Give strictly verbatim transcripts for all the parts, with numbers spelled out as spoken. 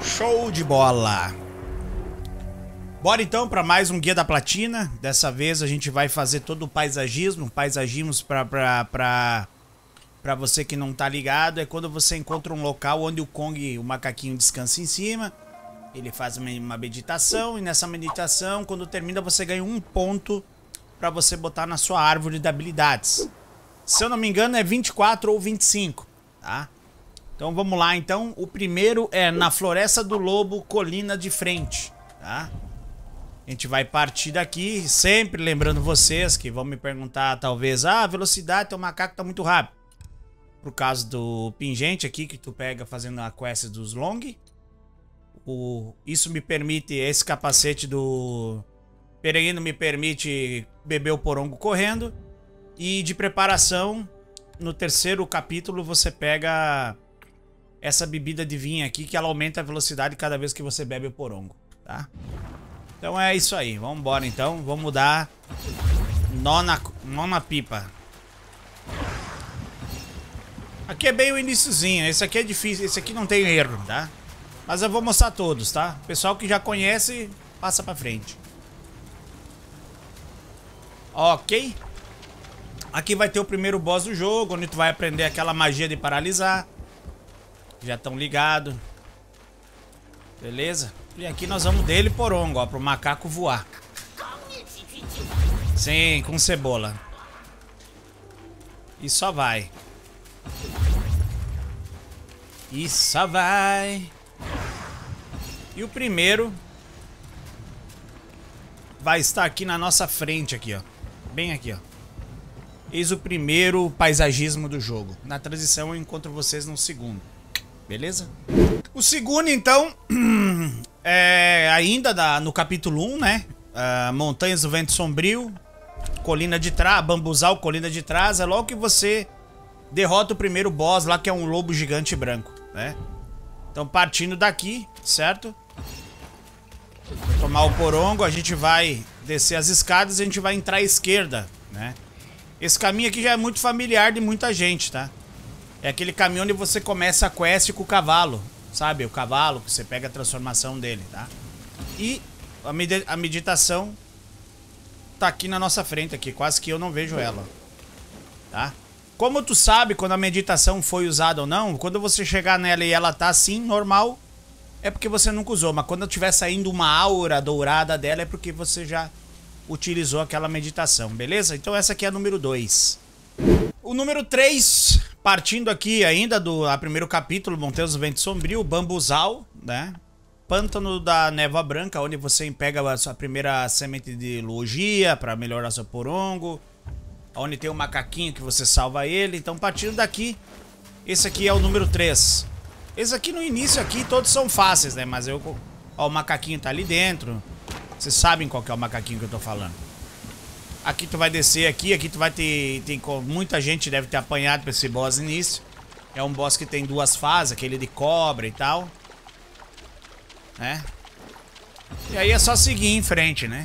Show de bola! Bora então para mais um Guia da Platina. Dessa vez a gente vai fazer todo o paisagismo. Paisagismos para para para você que não tá ligado, é quando você encontra um local onde o Kong, o macaquinho, descansa em cima. Ele faz uma meditação e nessa meditação, quando termina, você ganha um ponto para você botar na sua árvore de habilidades. Se eu não me engano é vinte e quatro ou vinte e cinco, tá? Então vamos lá então. O primeiro é na Floresta do Lobo, colina de frente, tá? A gente vai partir daqui, sempre lembrando vocês que vão me perguntar talvez, ah, a velocidade, teu macaco tá muito rápido. Por causa do pingente aqui que tu pega fazendo a quest dos long. O, isso me permite, esse capacete do Peregrino me permite beber o porongo correndo. E de preparação, no terceiro capítulo você pega essa bebida de vinho aqui, que ela aumenta a velocidade cada vez que você bebe o porongo, tá? Então é isso aí, vamos embora então, vamos mudar nó na, nó na pipa. Aqui é bem o iniciozinho, esse aqui é difícil, esse aqui não tem erro, tá? Mas eu vou mostrar todos, tá? O pessoal que já conhece, passa pra frente. Ok. Aqui vai ter o primeiro boss do jogo, onde tu vai aprender aquela magia de paralisar. Já estão ligados. Beleza? E aqui nós vamos dele porongo, ó, pro macaco voar. Sim, com cebola. E só vai. E só vai. E o primeiro vai estar aqui na nossa frente, aqui, ó. Bem aqui, ó. Eis o primeiro paisagismo do jogo. Na transição eu encontro vocês no segundo. Beleza? O segundo, então, é ainda da, no capítulo um, né? Uh, Montanhas do Vento Sombrio, Colina de Trás, Bambuzal, Colina de Trás. É logo que você derrota o primeiro boss lá, que é um lobo gigante branco, né? Então, partindo daqui, certo? Vou tomar o porongo, a gente vai descer as escadas e a gente vai entrar à esquerda, né? Esse caminho aqui já é muito familiar de muita gente, tá? É aquele caminho onde você começa a quest com o cavalo, sabe? O cavalo, que você pega a transformação dele, tá? E a, med a meditação tá aqui na nossa frente, aqui, quase que eu não vejo ela, tá? Como tu sabe quando a meditação foi usada ou não, quando você chegar nela e ela tá assim, normal, é porque você nunca usou. Mas quando tiver saindo uma aura dourada dela, é porque você já utilizou aquela meditação, beleza? Então essa aqui é a número dois. O número três, partindo aqui ainda do a primeiro capítulo, Montanhas do Vento Sombrio, Bambuzal, né? Pântano da Névoa Branca, onde você pega a sua primeira semente de logia para melhorar seu porongo. Onde tem um macaquinho que você salva ele. Então partindo daqui, esse aqui é o número três. Esse aqui no início aqui todos são fáceis, né? Mas eu... Ó, o macaquinho tá ali dentro. Vocês sabem qual que é o macaquinho que eu tô falando. Aqui tu vai descer aqui, aqui tu vai ter... Tem, muita gente deve ter apanhado pra esse boss início. É um boss que tem duas fases, aquele de cobra e tal. Né? E aí é só seguir em frente, né?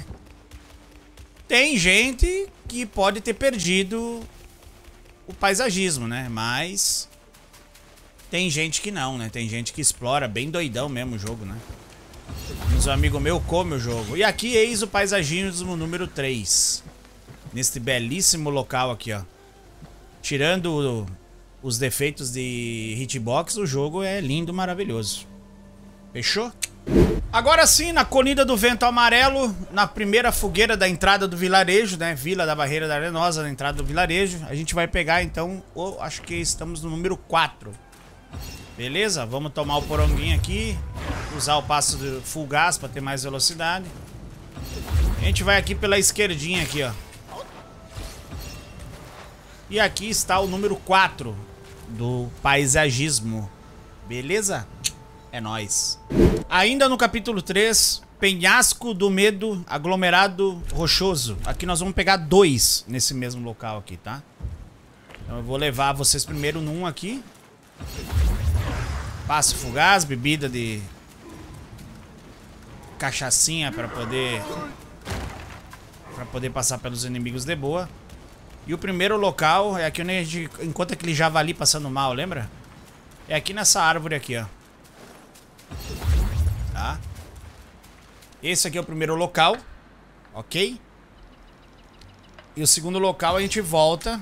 Tem gente que pode ter perdido o paisagismo, né? Mas tem gente que não, né? Tem gente que explora bem doidão mesmo o jogo, né? Mas um amigo meu come o jogo. E aqui eis o paisagismo número três. Neste belíssimo local aqui, ó. Tirando o, os defeitos de hitbox, o jogo é lindo, maravilhoso. Fechou? Agora sim, na Colina do Vento Amarelo, na primeira fogueira da entrada do vilarejo, né? Vila da Barreira da Arenosa, na entrada do vilarejo. A gente vai pegar, então, oh, acho que estamos no número quatro. Beleza? Vamos tomar o poronguinho aqui. Usar o passo do full gas para ter mais velocidade. A gente vai aqui pela esquerdinha aqui, ó. E aqui está o número quatro do paisagismo. Beleza? É nóis. Ainda no capítulo três, Penhasco do Medo, Aglomerado Rochoso. Aqui nós vamos pegar dois nesse mesmo local aqui, tá? Então eu vou levar vocês primeiro num aqui. Passo fugaz, bebida de cachaçinha para poder para poder passar pelos inimigos de boa. E o primeiro local é aqui onde a gente encontra aquele javali passando mal, lembra? É aqui nessa árvore aqui, ó. tá? Esse aqui é o primeiro local, ok? E o segundo local a gente volta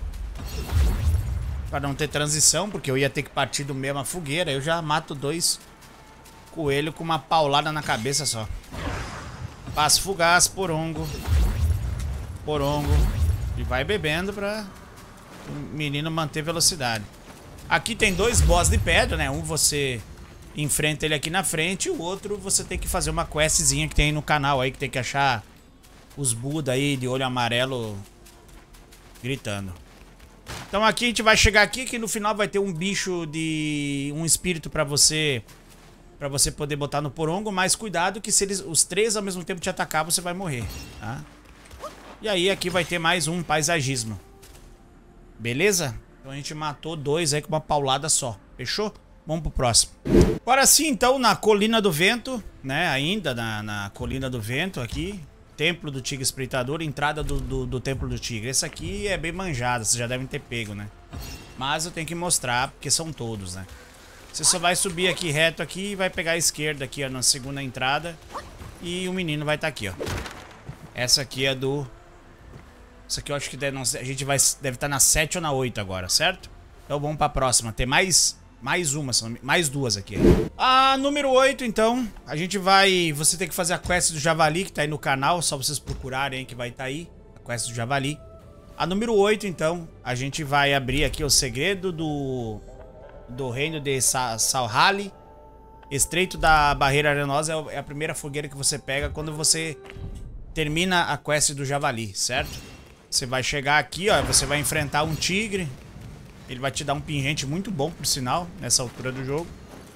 para não ter transição, porque eu ia ter que partir do mesma fogueira. Eu já mato dois coelhos com uma paulada na cabeça só. Passo fugaz, porongo. Porongo. E vai bebendo pra o menino manter velocidade. Aqui tem dois boss de pedra, né? Um você enfrenta ele aqui na frente, e o outro você tem que fazer uma questzinha que tem aí no canal aí, que tem que achar os Buda aí de olho amarelo gritando. Então aqui a gente vai chegar aqui, que no final vai ter um bicho de... um espírito pra você... pra você poder botar no porongo, mas cuidado que se eles, os três ao mesmo tempo te atacar, você vai morrer, tá? E aí aqui vai ter mais um paisagismo. Beleza? Então a gente matou dois aí com uma paulada só. Fechou? Vamos pro próximo. Agora sim, então, na Colina do Vento, né? Ainda na, na Colina do Vento aqui. Templo do Tigre Espreitador, entrada do, do, do Templo do Tigre. Esse aqui é bem manjado, vocês já devem ter pego, né? Mas eu tenho que mostrar, porque são todos, né? Você só vai subir aqui reto aqui e vai pegar a esquerda aqui, ó, na segunda entrada. E o menino vai estar aqui, ó. Essa aqui é do... Essa aqui eu acho que deve, não, a gente vai, deve estar na sete ou na oito agora, certo? Então vamos pra próxima. Tem mais, mais uma, mais duas aqui. A número oito, então, a gente vai... Você tem que fazer a quest do Javali, que tá aí no canal. Só vocês procurarem aí que vai estar aí. A quest do Javali. A número oito, então, a gente vai abrir aqui o segredo do... do reino de Sa Salhali. Estreito da Barreira Arenosa é a primeira fogueira que você pega quando você termina a quest do Javali, certo? Você vai chegar aqui, ó, você vai enfrentar um tigre. Ele vai te dar um pingente muito bom, por sinal, nessa altura do jogo.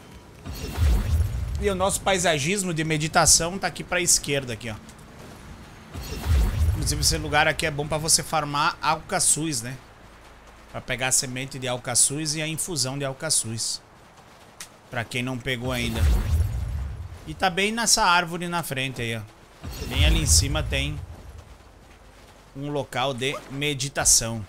E o nosso paisagismo de meditação tá aqui pra esquerda, aqui, ó. Inclusive esse lugar aqui é bom pra você farmar alcaçuz, né? Pra pegar a semente de alcaçuz e a infusão de alcaçuz. Pra quem não pegou ainda. E tá bem nessa árvore na frente aí, ó. Bem ali em cima tem um local de meditação.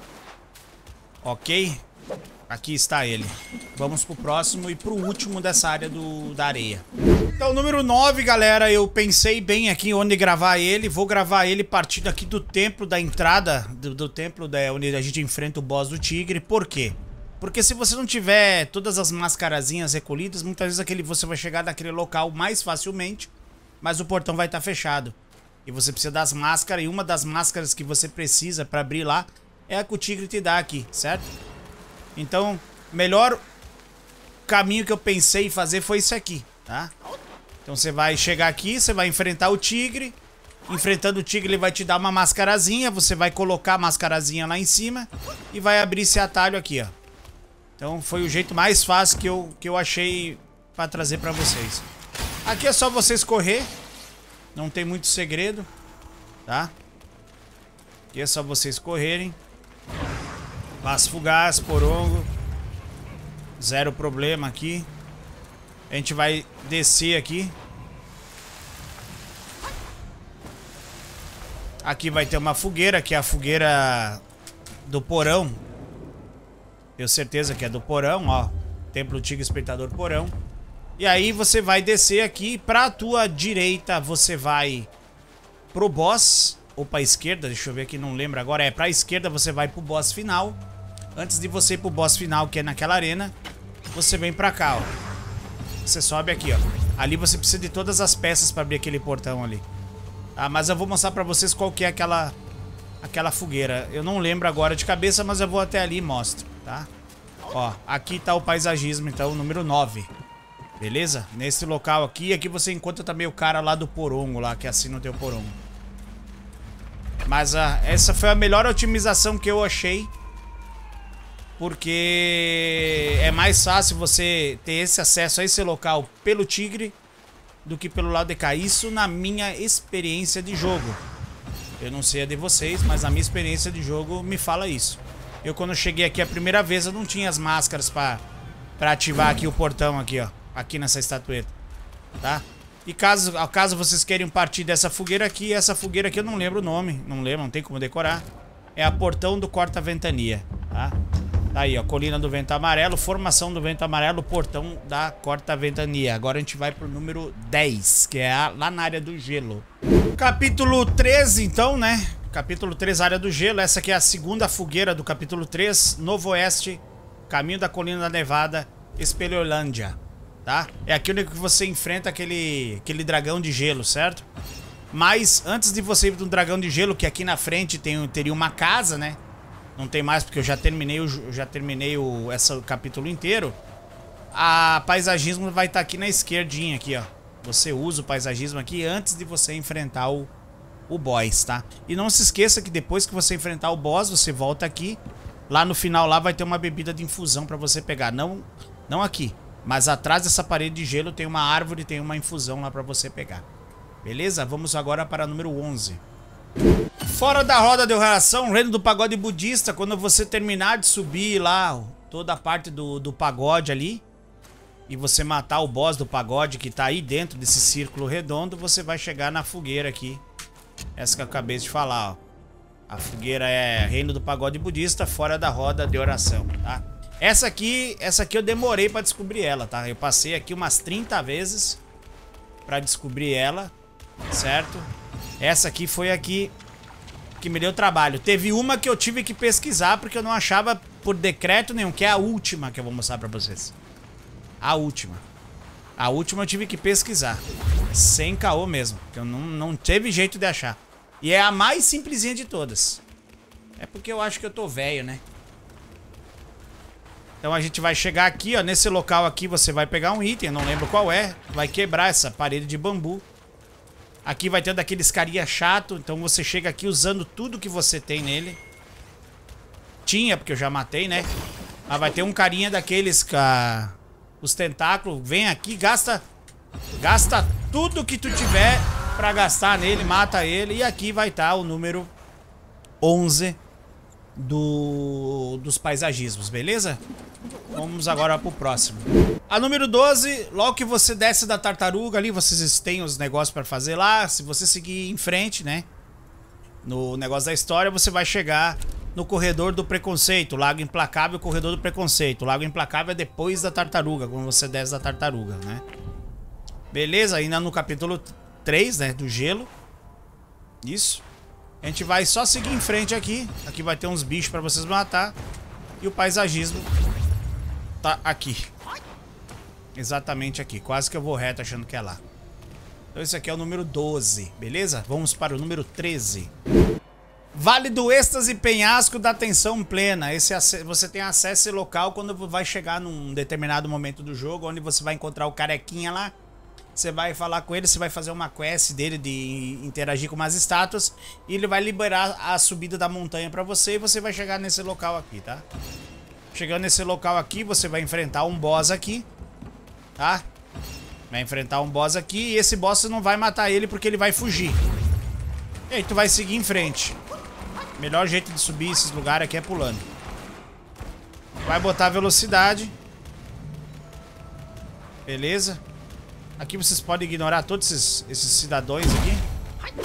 Ok? Aqui está ele. Vamos pro próximo e pro último dessa área do, da areia. Então, número nove, galera. Eu pensei bem aqui onde gravar ele. Vou gravar ele partindo aqui do templo da entrada. Do, do templo da, onde a gente enfrenta o boss do tigre. Por quê? Porque se você não tiver todas as mascarazinhas recolhidas, muitas vezes aquele, você vai chegar naquele local mais facilmente, mas o portão vai estar fechado. E você precisa das máscaras, e uma das máscaras que você precisa para abrir lá é a que o tigre te dá aqui, certo? Então, melhor caminho que eu pensei em fazer foi isso aqui, tá? Então você vai chegar aqui, você vai enfrentar o tigre. Enfrentando o tigre, ele vai te dar uma mascarazinha. Você vai colocar a mascarazinha lá em cima e vai abrir esse atalho aqui, ó. Então foi o jeito mais fácil que eu, que eu achei para trazer para vocês. Aqui é só vocês correr. Não tem muito segredo, tá? Aqui é só vocês correrem. Passo fugaz, porongo. Zero problema aqui. A gente vai descer aqui. Aqui vai ter uma fogueira, que é a fogueira do porão. Tenho certeza que é do porão, ó. Templo Tigre Espreitador Porão. E aí você vai descer aqui. Pra tua direita você vai pro boss. Ou pra esquerda, deixa eu ver aqui, não lembro agora. É, pra esquerda você vai pro boss final. Antes de você ir pro boss final, que é naquela arena, você vem pra cá, ó. Você sobe aqui, ó. Ali você precisa de todas as peças pra abrir aquele portão ali. Ah, mas eu vou mostrar pra vocês qual que é aquela, aquela fogueira. Eu não lembro agora de cabeça, mas eu vou até ali e mostro, tá? Ó, aqui tá o paisagismo, então, o número nove. Beleza? Nesse local aqui, aqui você encontra também o cara lá do porongo, lá, que assina o teu porongo. Mas ah, essa foi a melhor otimização que eu achei. Porque é mais fácil você ter esse acesso a esse local pelo tigre do que pelo lado de cá. Isso na minha experiência de jogo. Eu não sei a de vocês, mas a minha experiência de jogo me fala isso. Eu quando cheguei aqui a primeira vez, eu não tinha as máscaras pra, pra ativar aqui o portão aqui, ó. Aqui nessa estatueta, tá? E caso, caso vocês queiram partir dessa fogueira aqui, essa fogueira aqui eu não lembro o nome. Não lembro, não tem como decorar. É a Portão do Corta-Ventania, tá? Tá aí, ó, colina do vento amarelo, formação do vento amarelo, portão da corta-ventania. Agora a gente vai pro número dez, que é a, lá na área do gelo. Capítulo treze, então, né? Capítulo três, área do gelo. Essa aqui é a segunda fogueira do capítulo três, Novo Oeste, caminho da colina da Nevada, Espelholândia, tá? É aqui onde você enfrenta aquele, aquele dragão de gelo, certo? Mas antes de você ir pro dragão de gelo, que aqui na frente tem, teria uma casa, né? Não tem mais porque eu já terminei o, já terminei o, esse capítulo inteiro. A paisagismo vai estar aqui na esquerdinha, aqui, ó. Você usa o paisagismo aqui antes de você enfrentar o, o boss, tá? E não se esqueça que depois que você enfrentar o boss, você volta aqui. Lá no final lá vai ter uma bebida de infusão pra você pegar. Não, não aqui, mas atrás dessa parede de gelo tem uma árvore, tem uma infusão lá pra você pegar. Beleza? Vamos agora para número onze. Fora da roda de oração, reino do pagode budista. Quando você terminar de subir lá toda a parte do, do pagode ali e você matar o boss do pagode que tá aí dentro desse círculo redondo, você vai chegar na fogueira aqui. Essa que eu acabei de falar, ó. A fogueira é reino do pagode budista, fora da roda de oração, tá? Essa aqui, essa aqui eu demorei pra descobrir ela, tá? Eu passei aqui umas trinta vezes pra descobrir ela, certo? Essa aqui foi aqui que me deu trabalho. Teve uma que eu tive que pesquisar porque eu não achava por decreto nenhum, que é a última que eu vou mostrar pra vocês. A última. A última eu tive que pesquisar. Sem caô mesmo, porque eu não, não teve jeito de achar. E é a mais simplesinha de todas. É porque eu acho que eu tô velho, né? Então a gente vai chegar aqui, ó. Nesse local aqui você vai pegar um item, não lembro qual é. Vai quebrar essa parede de bambu. Aqui vai ter daqueles carinha chato. Então você chega aqui usando tudo que você tem nele. Tinha, porque eu já matei, né? Mas vai ter um carinha daqueles com a... os tentáculos. Vem aqui, gasta... Gasta tudo que tu tiver pra gastar nele, mata ele. E aqui vai estar o número onze do... dos paisagismos, beleza? Vamos agora pro próximo. A número doze, logo que você desce da tartaruga ali, vocês têm os negócios pra fazer lá. Se você seguir em frente, né, no negócio da história, você vai chegar no corredor do preconceito. Lago Implacável, corredor do preconceito. O Lago Implacável é depois da tartaruga, quando você desce da tartaruga, né? Beleza? Ainda no capítulo três, né, do gelo. Isso. A gente vai só seguir em frente aqui. Aqui vai ter uns bichos pra vocês matar. E o paisagismo tá aqui. Exatamente aqui. Quase que eu vou reto achando que é lá. Então esse aqui é o número doze, beleza? Vamos para o número treze. Vale do êxtase penhasco da tensão plena. Esse você tem acesso a esse local quando vai chegar num determinado momento do jogo, onde você vai encontrar o carequinha lá. Você vai falar com ele, você vai fazer uma quest dele de interagir com umas estátuas. E ele vai liberar a subida da montanha pra você e você vai chegar nesse local aqui, tá? Chegando nesse local aqui, você vai enfrentar um boss aqui, tá? Vai enfrentar um boss aqui e esse boss você não vai matar ele porque ele vai fugir. E aí tu vai seguir em frente. Melhor jeito de subir esses lugares aqui é pulando. Vai botar velocidade. Beleza? Aqui vocês podem ignorar todos esses, esses cidadãos aqui.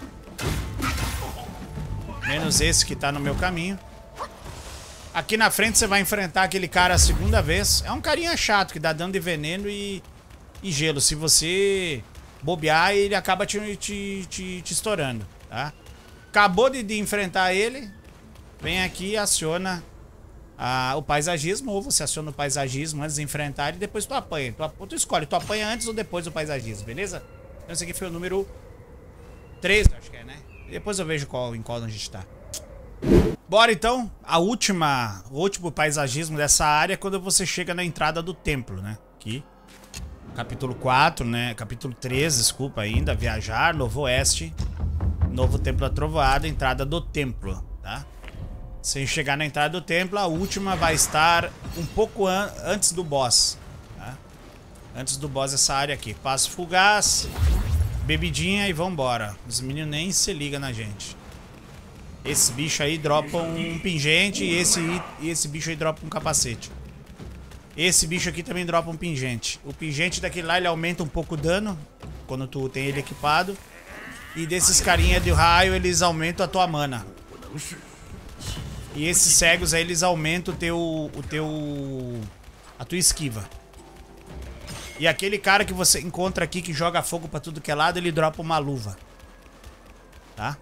Menos esse que tá no meu caminho. Aqui na frente você vai enfrentar aquele cara a segunda vez. É um carinha chato que dá dano de veneno e, e gelo. Se você bobear, ele acaba te, te, te, te estourando, tá? Acabou de, de enfrentar ele. Vem aqui e aciona a, o paisagismo. Ou você aciona o paisagismo antes de enfrentar ele e depois tu apanha. Tu, tu escolhe, tu apanha antes ou depois do paisagismo, beleza? Então esse aqui foi o número treze, acho que é, né? Depois eu vejo qual, em qual a gente tá. Bora então, a última, o último paisagismo dessa área é quando você chega na entrada do templo, né? Aqui, capítulo quatro, né? Capítulo treze, desculpa ainda, viajar, Novo Oeste, novo templo da trovoada, entrada do templo, tá? Sem chegar na entrada do templo, a última vai estar um pouco an antes do boss, tá? Antes do boss essa área aqui, passo fugaz, bebidinha e vambora. Os meninos nem se ligam na gente. Esses bichos aí dropam um pingente e esse, e esse bicho aí dropa um capacete. Esse bicho aqui também dropa um pingente. O pingente daquele lá, ele aumenta um pouco o dano quando tu tem ele equipado. E desses carinha de raio, eles aumentam a tua mana. E esses cegos aí, eles aumentam o teu... O teu... A tua esquiva. E aquele cara que você encontra aqui, que joga fogo pra tudo que é lado, ele dropa uma luva. Tá?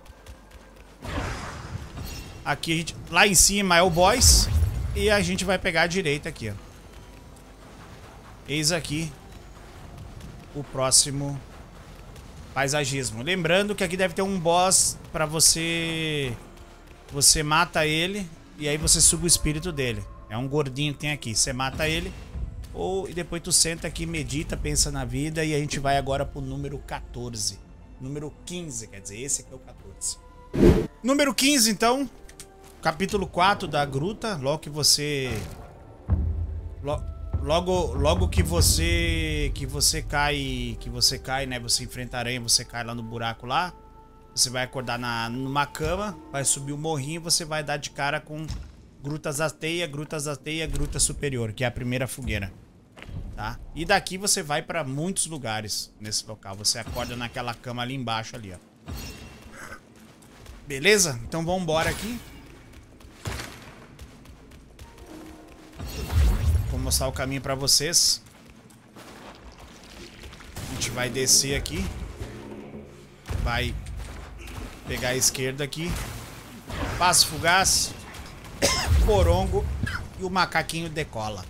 Aqui, a gente, lá em cima é o boss. E a gente vai pegar a direita aqui, ó. Eis aqui o próximo paisagismo. Lembrando que aqui deve ter um boss pra você... Você mata ele e aí você suga o espírito dele. É um gordinho que tem aqui. Você mata ele ou e depois tu senta aqui, medita, pensa na vida. E a gente vai agora pro número quatorze. Número quinze, quer dizer, esse aqui é o quatorze. Número quinze, então. Capítulo quatro da gruta. Logo que você... Logo, logo que você... Que você cai... Que você cai, né? Você enfrenta a aranha, você cai lá no buraco lá. Você vai acordar na, numa cama, vai subir o morrinho e você vai dar de cara com Grutas da Teia, Grutas da Teia, Gruta Superior, que é a primeira fogueira. Tá? E daqui você vai pra muitos lugares nesse local. Você acorda naquela cama ali embaixo, ali, ó. Beleza? Então vamos embora aqui. Vou mostrar o caminho pra vocês. A gente vai descer aqui. Vai... Pegar a esquerda aqui. Passo fugaz. Porongo. E o macaquinho decola.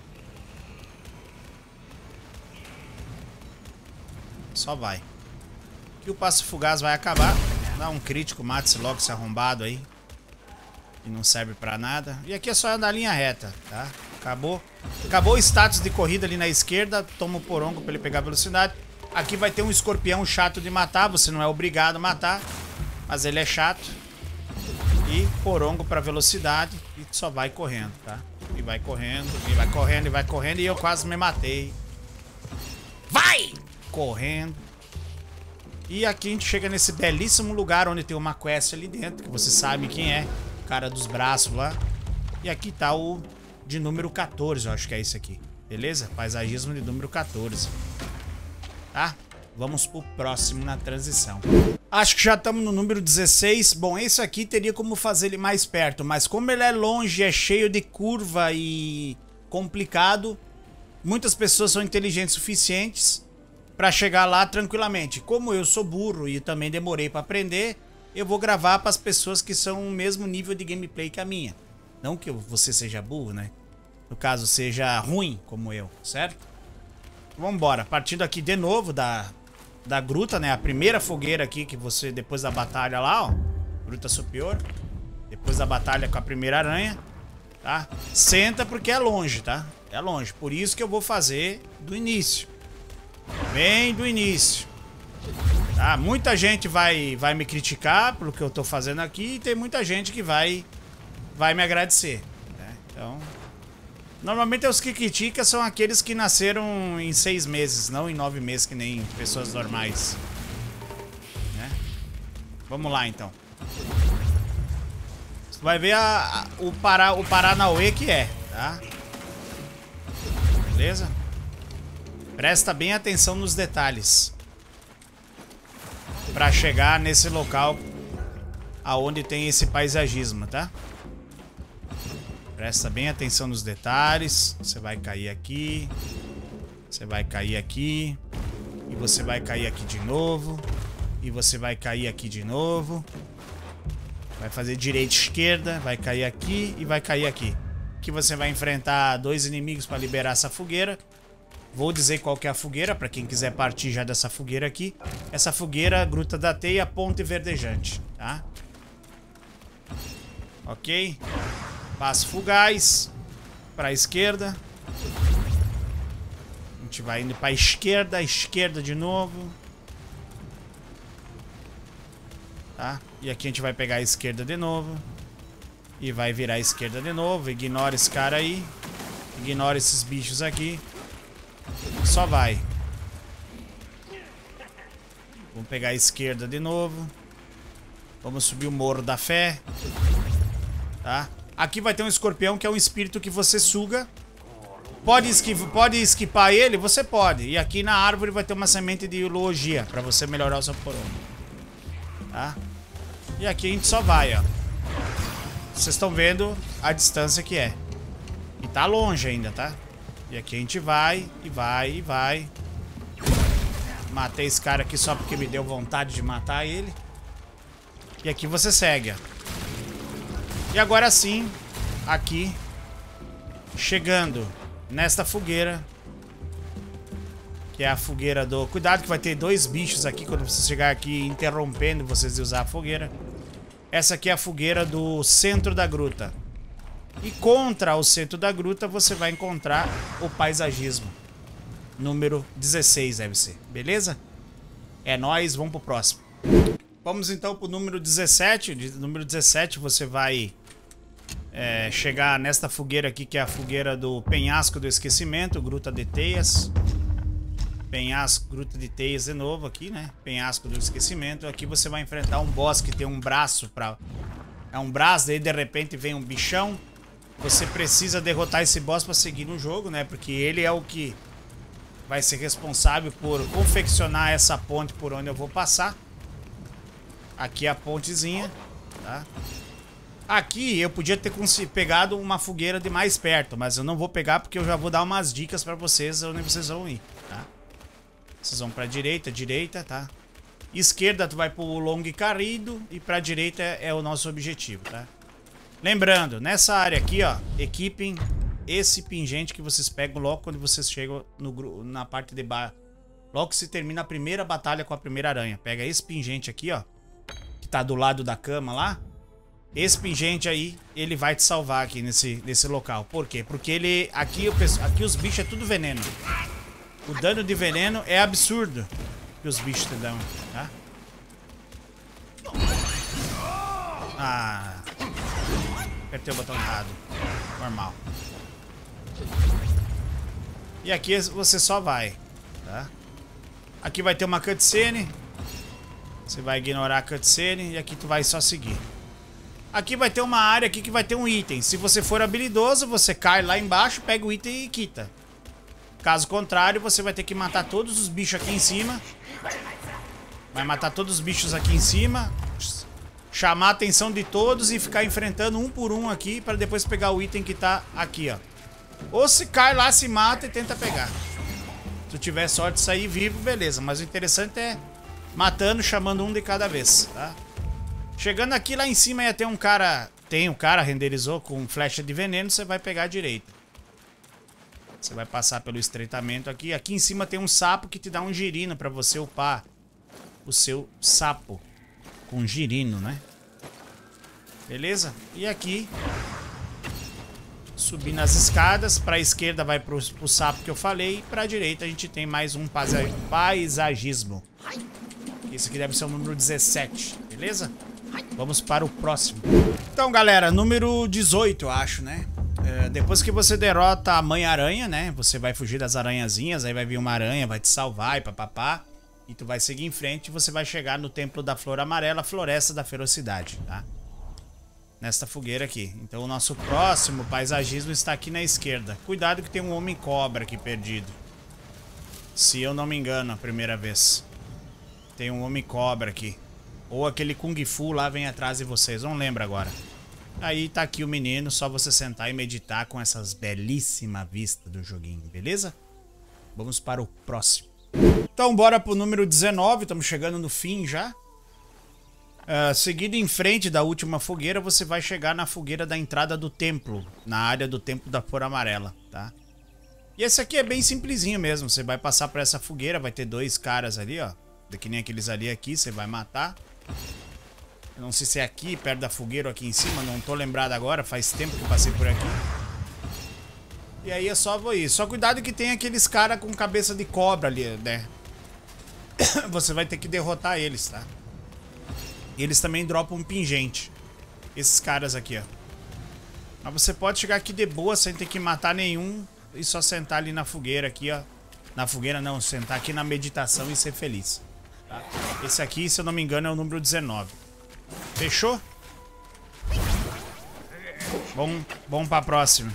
Só vai. E o passo fugaz vai acabar. Dá um crítico, mate-se logo esse arrombado aí. E não serve pra nada. E aqui é só andar linha reta, tá? Acabou. Acabou o status de corrida ali na esquerda. Toma o porongo pra ele pegar velocidade. Aqui vai ter um escorpião chato de matar. Você não é obrigado a matar. Mas ele é chato. E porongo pra velocidade. E só vai correndo, tá? E vai correndo, e vai correndo, e vai correndo. E eu quase me matei. Vai! Correndo. E aqui a gente chega nesse belíssimo lugar onde tem uma quest ali dentro. Que você sabe quem é. O cara dos braços lá. E aqui tá o de número quatorze, eu acho que é esse aqui. Beleza? Paisagismo de número quatorze. Tá? Vamos pro próximo na transição. Acho que já estamos no número dezesseis. Bom, esse aqui teria como fazer ele mais perto. Mas como ele é longe, é cheio de curva e complicado, muitas pessoas são inteligentes o suficientes para chegar lá tranquilamente. Como eu sou burro e também demorei para aprender, eu vou gravar para as pessoas que são o mesmo nível de gameplay que a minha. Não que você seja burro, né? No caso, seja ruim como eu, certo? Vamos embora. Partindo aqui de novo da... Da gruta, né? A primeira fogueira aqui que você... Depois da batalha lá, ó. Gruta superior. Depois da batalha com a primeira aranha. Tá? Senta porque é longe, tá? É longe. Por isso que eu vou fazer do início. Bem do início. Tá? Muita gente vai, vai me criticar pelo que eu tô fazendo aqui. E tem muita gente que vai... Vai me agradecer. Né? Então... Normalmente os que criticam são aqueles que nasceram em seis meses, não em nove meses, que nem pessoas normais. Né? Vamos lá, então. Você vai ver a, a, o, para, o Paranauê que é, tá? Beleza? Presta bem atenção nos detalhes. Pra chegar nesse local aonde tem esse paisagismo, tá? Presta bem atenção nos detalhes. Você vai cair aqui. Você vai cair aqui. E você vai cair aqui de novo. E você vai cair aqui de novo. Vai fazer direita e esquerda. Vai cair aqui e vai cair aqui. Aqui você vai enfrentar dois inimigos para liberar essa fogueira. Vou dizer qual que é a fogueira, para quem quiser partir já dessa fogueira aqui. Essa fogueira, Gruta da Teia, Ponte Verdejante, tá? Ok? Passo fugaz para a esquerda. A gente vai indo para a esquerda, esquerda de novo. Tá? E aqui a gente vai pegar a esquerda de novo. E vai virar a esquerda de novo. Ignora esse cara aí. Ignora esses bichos aqui. Só vai. Vamos pegar a esquerda de novo. Vamos subir o Morro da Fé. Tá? Aqui vai ter um escorpião que é um espírito que você suga. Pode, esquiv pode esquipar ele? Você pode. E aqui na árvore vai ter uma semente de eulogia pra você melhorar o seu porongo. Tá? E aqui a gente só vai, ó. Vocês estão vendo a distância que é. E tá longe ainda, tá? E aqui a gente vai, e vai, e vai. Matei esse cara aqui só porque me deu vontade de matar ele. E aqui você segue, ó. E agora sim, aqui, chegando nesta fogueira, que é a fogueira do... Cuidado que vai ter dois bichos aqui quando você chegar aqui interrompendo vocês de usar a fogueira. Essa aqui é a fogueira do centro da gruta. E contra o centro da gruta você vai encontrar o paisagismo. Número dezesseis deve ser, beleza? É nóis, vamos pro próximo. Vamos então pro número dezessete. Número dezessete você vai é, chegar nesta fogueira aqui, que é a fogueira do Penhasco do Esquecimento, Gruta de Teias. Penhasco, Gruta de Teias de novo aqui, né? Penhasco do Esquecimento. Aqui você vai enfrentar um boss que tem um braço pra... É um braço, daí de repente vem um bichão. Você precisa derrotar esse boss pra seguir no jogo, né? Porque ele é o que vai ser responsável por confeccionar essa ponte por onde eu vou passar. Aqui é a pontezinha, tá? Aqui eu podia ter pegado uma fogueira de mais perto, mas eu não vou pegar porque eu já vou dar umas dicas pra vocês onde vocês vão ir, tá? Vocês vão pra direita, direita, tá? Esquerda tu vai pro longo e carrido e pra direita é, é o nosso objetivo, tá? Lembrando, nessa área aqui, ó, equipem esse pingente que vocês pegam logo quando vocês chegam no, na parte de baixo. Logo que se termina a primeira batalha com a primeira aranha. Pega esse pingente aqui, ó, que tá do lado da cama lá. Esse pingente aí, ele vai te salvar aqui nesse, nesse local. Por quê? Porque ele... Aqui, aqui os bichos é tudo veneno. O dano de veneno é absurdo que os bichos te dão, tá? Ah... Apertei o botão errado. Normal. E aqui você só vai, tá? Aqui vai ter uma cutscene. Você vai ignorar a cutscene e aqui tu vai só seguir. Aqui vai ter uma área aqui que vai ter um item. Se você for habilidoso, você cai lá embaixo, pega o item e quita. Caso contrário, você vai ter que matar todos os bichos aqui em cima. Vai matar todos os bichos aqui em cima. Chamar a atenção de todos e ficar enfrentando um por um aqui para depois pegar o item que tá aqui, ó. Ou se cai lá, se mata e tenta pegar. Se tu tiver sorte de sair vivo, beleza. Mas o interessante é matando, chamando um de cada vez, tá? Chegando aqui lá em cima ia ter um cara... Tem um cara, renderizou com flecha de veneno, você vai pegar a direita. Você vai passar pelo estreitamento aqui. Aqui em cima tem um sapo que te dá um girino pra você upar o seu sapo. Com girino, né? Beleza? E aqui... Subir nas escadas. Pra esquerda vai pro, pro sapo que eu falei. E pra direita a gente tem mais um paisagismo. Esse aqui deve ser o número dezessete. Beleza? Vamos para o próximo. Então, galera, número dezoito, eu acho, né? É, depois que você derrota a mãe aranha, né? Você vai fugir das aranhazinhas. Aí vai vir uma aranha, vai te salvar e papapá. E tu vai seguir em frente e você vai chegar no Templo da Flor Amarela, Floresta da Ferocidade, tá? Nesta fogueira aqui. Então o nosso próximo paisagismo está aqui na esquerda. Cuidado que tem um homem cobra aqui perdido. Se eu não me engano, a primeira vez. Tem um homem cobra aqui. Ou aquele Kung Fu lá vem atrás de vocês, não lembro agora. Aí tá aqui o menino, só você sentar e meditar com essas belíssimas vistas do joguinho, beleza? Vamos para o próximo. Então bora pro número dezenove, estamos chegando no fim já. Uh, seguido em frente da última fogueira, você vai chegar na fogueira da entrada do templo, na área do Templo da Flor Amarela, tá? E esse aqui é bem simplesinho mesmo, você vai passar por essa fogueira, vai ter dois caras ali, ó. Que nem aqueles ali aqui, você vai matar. Eu não sei se é aqui, perto da fogueira ou aqui em cima, não tô lembrado agora, faz tempo que eu passei por aqui. E aí é só ir. Só cuidado que tem aqueles caras com cabeça de cobra ali, né? Você vai ter que derrotar eles, tá? E eles também dropam um pingente. Esses caras aqui, ó. Mas você pode chegar aqui de boa sem ter que matar nenhum e só sentar ali na fogueira aqui, ó. Na fogueira não, sentar aqui na meditação e ser feliz. Tá? Esse aqui, se eu não me engano, é o número dezenove. Fechou? Bom, bom pra próxima.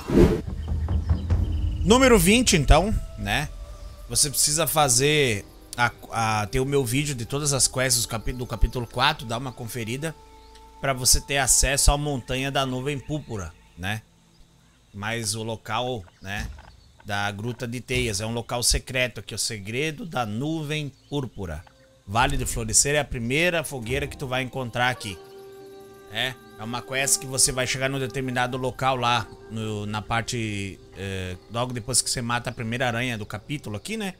Número vinte, então, né? Você precisa fazer... A, a, ter o meu vídeo de todas as quests do, capi, do capítulo quatro, dá uma conferida. pra você ter acesso à montanha da nuvem púrpura, né? Mas o local, né, da Gruta de Teias é um local secreto aqui, o segredo da nuvem púrpura. Vale do Florescer é a primeira fogueira que tu vai encontrar aqui. É, é uma quest que você vai chegar num determinado local lá, no, na parte, é, logo depois que você mata a primeira aranha do capítulo aqui, né?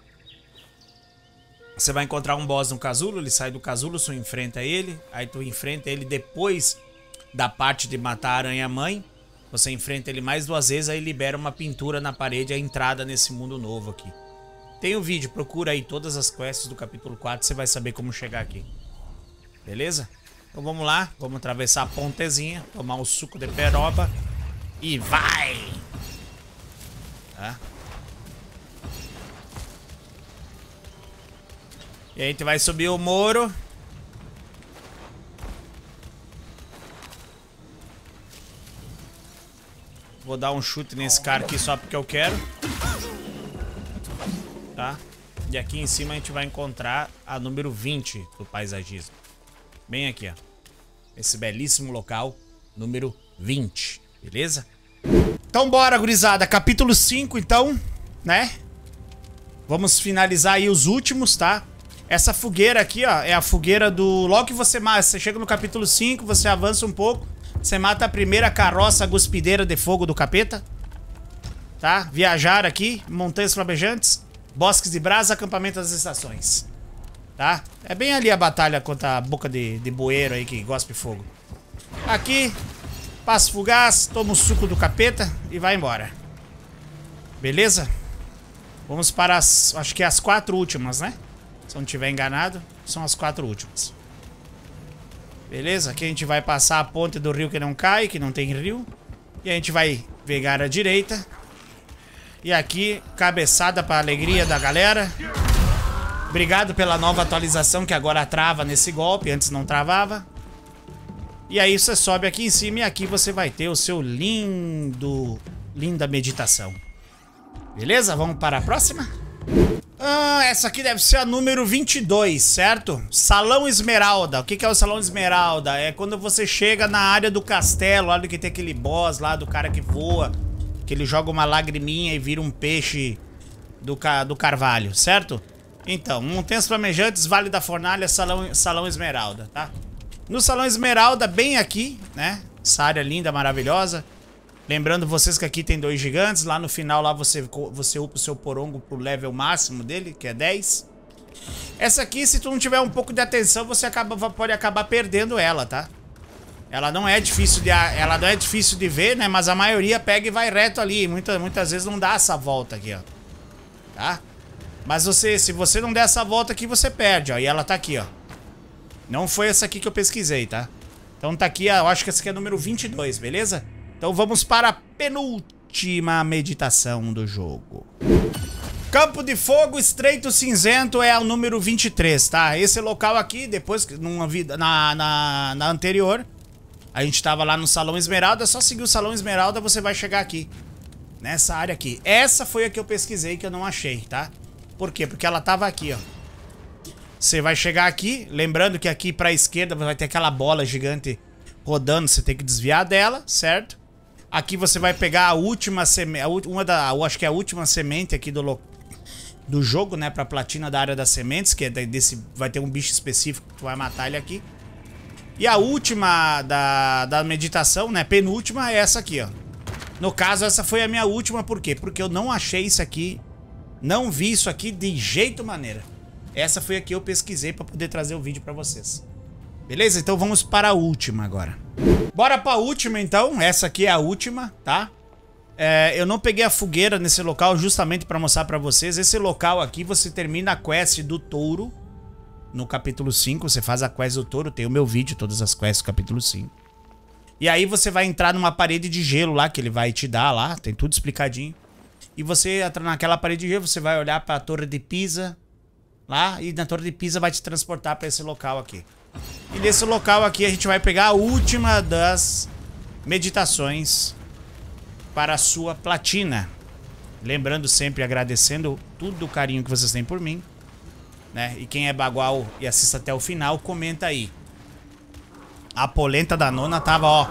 Você vai encontrar um boss no casulo, ele sai do casulo, você enfrenta ele, aí tu enfrenta ele depois da parte de matar a aranha-mãe. Você enfrenta ele mais duas vezes, aí libera uma pintura na parede, a entrada nesse mundo novo aqui. Tem o vídeo, procura aí todas as quests do capítulo quatro, você vai saber como chegar aqui. Beleza? Então vamos lá, vamos atravessar a pontezinha, tomar um suco de peroba e vai! Tá? E aí a gente vai subir o muro. Vou dar um chute nesse cara aqui só porque eu quero. Tá? E aqui em cima a gente vai encontrar a número vinte do paisagismo. Bem aqui, ó. Esse belíssimo local, número vinte. Beleza? Então bora, gurizada. Capítulo cinco, então, né? Vamos finalizar aí os últimos, tá? Essa fogueira aqui, ó, é a fogueira do... Logo que você mata, você chega no capítulo cinco, você avança um pouco, você mata a primeira carroça guspideira de fogo do capeta. Tá? Viajar aqui, montanhas flamejantes, bosques de brasa, acampamento das estações. Tá? É bem ali a batalha contra a boca de, de bueiro aí que gospe fogo. Aqui, passo fugaz, toma o suco do capeta e vai embora. Beleza? Vamos para as, acho que as quatro últimas, né? Se eu não estiver enganado, são as quatro últimas. Beleza? Aqui a gente vai passar a ponte do rio que não cai, que não tem rio. E a gente vai pegar a direita. E aqui, cabeçada para alegria da galera. Obrigado pela nova atualização que agora trava nesse golpe, antes não travava. E aí você sobe aqui em cima e aqui você vai ter o seu lindo, linda meditação. Beleza? Vamos para a próxima? Ah, essa aqui deve ser a número vinte e dois, certo? Salão Esmeralda. O que que é o Salão Esmeralda? É quando você chega na área do castelo, lá do que tem aquele boss lá, do cara que voa, que ele joga uma lagriminha e vira um peixe do, ca do carvalho, certo? Então, Montanhas Flamejantes, Vale da Fornalha, Salão, Salão Esmeralda, tá? No Salão Esmeralda, bem aqui, né? Essa área linda, maravilhosa. Lembrando vocês que aqui tem dois gigantes. Lá no final, lá você, você upa o seu porongo pro level máximo dele, que é dez. Essa aqui, se tu não tiver um pouco de atenção, você acaba, pode acabar perdendo ela, tá? Ela não é difícil de, ela não é difícil de ver, né? Mas a maioria pega e vai reto ali. Muita, muitas vezes não dá essa volta aqui, ó. Tá? Mas você, se você não der essa volta aqui, você perde, ó. E ela tá aqui, ó. Não foi essa aqui que eu pesquisei, tá? Então tá aqui, eu acho que essa aqui é a número vinte e dois, beleza? Então vamos para a penúltima meditação do jogo. Campo de Fogo Estreito Cinzento é o número vinte e três, tá? Esse local aqui, depois, numa vida, na, na, na anterior, a gente tava lá no Salão Esmeralda. É só seguir o Salão Esmeralda, você vai chegar aqui. Nessa área aqui. Essa foi a que eu pesquisei, que eu não achei, tá? Por quê? Porque ela tava aqui, ó. Você vai chegar aqui, lembrando que aqui pra esquerda vai ter aquela bola gigante rodando, você tem que desviar dela, certo? Aqui você vai pegar a última semente, uma da, eu acho que é a última semente aqui do, do jogo, né? Pra platina da área das sementes, que é desse, vai ter um bicho específico que tu vai matar ele aqui. E a última da, da meditação, né? Penúltima é essa aqui, ó. No caso, essa foi a minha última, por quê? Porque eu não achei isso aqui, não vi isso aqui de jeito maneira. Essa foi a que eu pesquisei pra poder trazer o vídeo pra vocês. Beleza? Então vamos para a última agora. Bora pra última então. Essa aqui é a última, tá? É, eu não peguei a fogueira nesse local justamente pra mostrar pra vocês. Esse local aqui você termina a quest do touro. No capítulo cinco, você faz a quest do touro. Tem o meu vídeo, todas as quests do capítulo cinco. E aí você vai entrar numa parede de gelo lá, que ele vai te dar lá. Tem tudo explicadinho. E você entra naquela parede de gelo, você vai olhar pra Torre de Pisa. Lá, e na Torre de Pisa vai te transportar pra esse local aqui. E nesse local aqui a gente vai pegar a última das meditações para a sua platina. Lembrando sempre, agradecendo tudo o carinho que vocês têm por mim, né? E quem é bagual e assiste até o final, comenta aí. A polenta da nona tava, ó.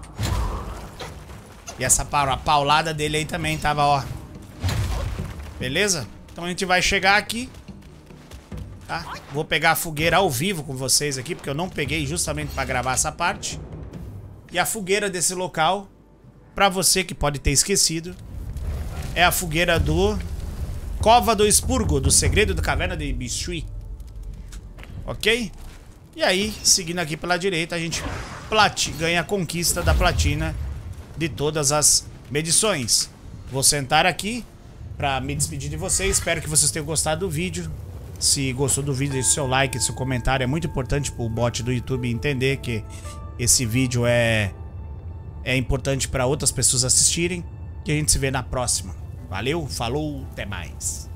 E essa pa- paulada dele aí também tava, ó. Beleza? Então a gente vai chegar aqui. Tá? Vou pegar a fogueira ao vivo com vocês aqui, porque eu não peguei justamente pra gravar essa parte. E a fogueira desse local, pra você que pode ter esquecido, é a fogueira do Cova do Expurgo, do Segredo da Caverna de Bishui. Ok? E aí, seguindo aqui pela direita, a gente plati ganha a conquista da platina de todas as medições. Vou sentar aqui pra me despedir de vocês. Espero que vocês tenham gostado do vídeo. Se gostou do vídeo, deixe seu like, seu comentário. É muito importante pro bot do YouTube entender que esse vídeo é, é importante para outras pessoas assistirem. E a gente se vê na próxima. Valeu, falou, até mais.